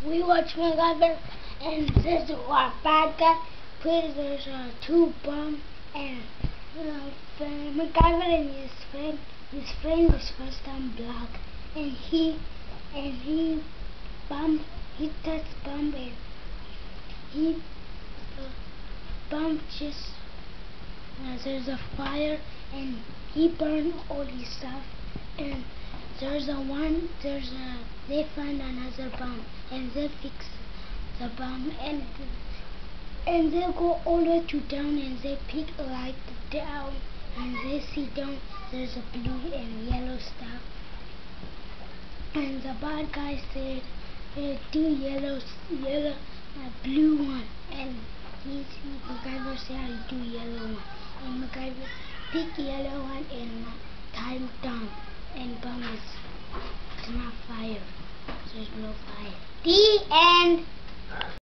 we watch MacGyver, and there's a bad guy. There's two bombs, and MacGyver and his friend is first time black, and he touched bomb, and he bomb just there's a fire, and he burned all his stuff, and they find another bomb, and they fix the bomb, and they go all the way to down, and they pick a light down, and they see down there's a blue and yellow stuff, and the bad guy said do blue one, and MacGyver said I'll do yellow one, and MacGyver pick yellow one, and time down, and bomb is not fire, there's no fire. The end.